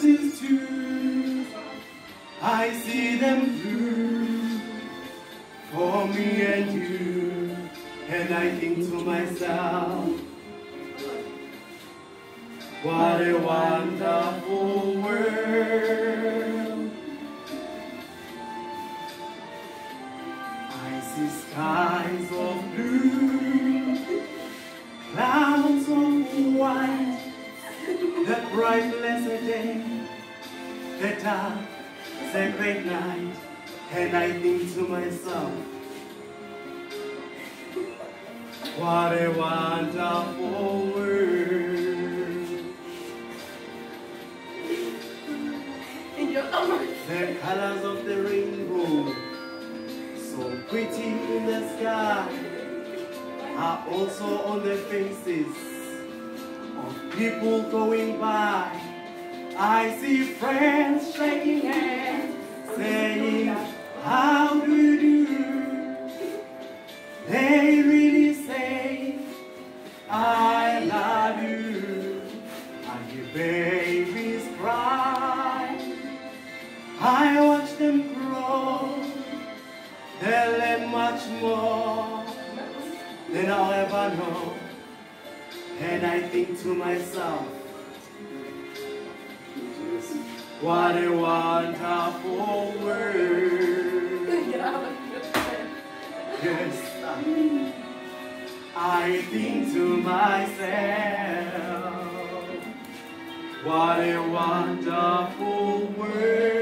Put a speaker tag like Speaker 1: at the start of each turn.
Speaker 1: mountains too, I see them through for me and you, and I think to myself, what a wonderful world. I see skies of blue, clouds of white, the bright blessed day, the dark sacred night, and I think to myself, what a wonderful world. The colors of the rainbow, so pretty in the sky, are also on the faces of people going by. I see friends shaking hands, saying, how do you do? They really say, I love you. And the babies cry. I watch them grow. They'll learn much more than I'll ever know. And I think to myself, what a wonderful world. Yes, I think to myself, what a wonderful world.